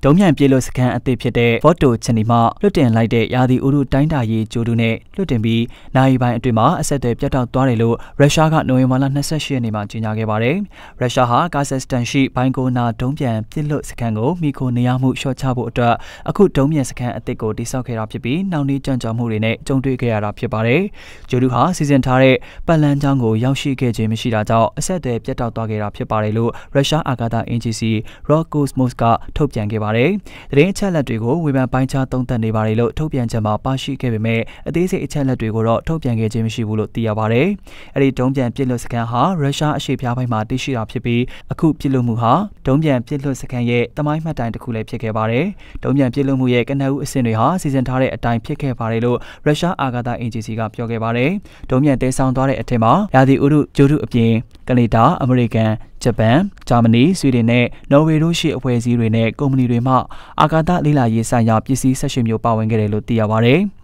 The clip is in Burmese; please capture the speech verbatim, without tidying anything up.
ဒုံးပြန်ပြေလို့စခန်းအသစ်ဖြစ်တဲ့ Fort To ချန်နီမှာလွတ်တင်လိုက်တဲ့ရာသီဥတုတိုင်းတာရေးကြိုးတူနဲ့လွတ်တင်ပြီးနိုင်ပိုင်းအတွင်းမှာအဆက်အသွယ်ပြတ်တောက်သွားတယ်လို့ရုရှားကနိုဝင်ဘာလ၂၈ရက်နေ့မှာကြေညာခဲ့ပါတယ်။ရုရှားဟာကာဇက်စတန်ရှိဘိုင်ကိုနာဒုံးပြန်ပစ်လွတ်စခန်းကိုမိခိုနေရမှုလျှော့ချဖို့အတွက်အခုဒုံးပြန်စခန်းအသစ်ကိုတိစောက်ခဲ့တာဖြစ်ပြီးနောက်နေ့ကြံ့ကြာမှုတွေနဲ့ကြုံတွေ့ခဲ့ရတာဖြစ်ပါတယ်။ဂျိုဒူဟာစီစဉ်ထားတဲ့ပတ်လန်းချောင်းကိုရောက်ရှိခဲ့ခြင်းမရှိတာကြောင့်အဆက်အသွယ်ပြတ်တောက်သွားခဲ့တာဖြစ်ပါတယ်လို့ရုရှားအာကာသအင်ဂျင်စီ Roscosmos ကထုတ်ပြန်ခဲ့ပါတယ်။သတင်းအချက်အလက်တွေကိုဝေဖန်ပိုင်းခြားသုံးသပ်နေပါတယ်လို့ထုတ်ပြန်ချက်မှာပါရှိခဲ့ပေမဲ့အသေးစိတ်အချက်အလက်တွေကိုတော့ထုတ်ပြန်ခဲ့ခြင်းမရှိဘူးလို့သိရပါတယ်။အဲဒီဒုံးပြန်ပစ်လွတ်စခန်းဟာရုရှားအရှေ့ဖျားပိုင်းမှာတည်ရှိတာဖြစ်ပြီးအခုပစ်လွတ်မှုဟာဒုံးပြန်ပစ်လွတ်စခန်းရဲ့တမိုင်းမှတ်တိုင်တစ်ခုလည်းဖြစ်ခဲ့ပါတယ်။ဒုံးပြန်ပစ်လွတ်မှုရဲ့ကနဦးအဆင့်တွေဟာစီစဉ်ထားတဲ့အတိုင်းဖြစ်ခဲ့ပါတယ်လို့ရုရှားအာကာသအင်ဂျင်စီကပြောခဲ့ပါတယ်။ဒုံးပြန်တဲဆောင်သွားတဲ့အထက်မှာရာသီဥတုဂျိုဒုအပြင်ကနေဒါအမေရိကန်ဂျပန်ဂျာမနီဆွီဒင်နဲ့နော်ဝေတို့ရှိအဖွဲ့အစည်းတွေနဲ့ကုမ္ပဏီတွေမှအာကာသလေ့လာရေးဆိုင်ရာပစ္စည်းဆက်ရှင်မျိုးပါဝင်ခဲ့တယ်လို့သိရပါတယ်။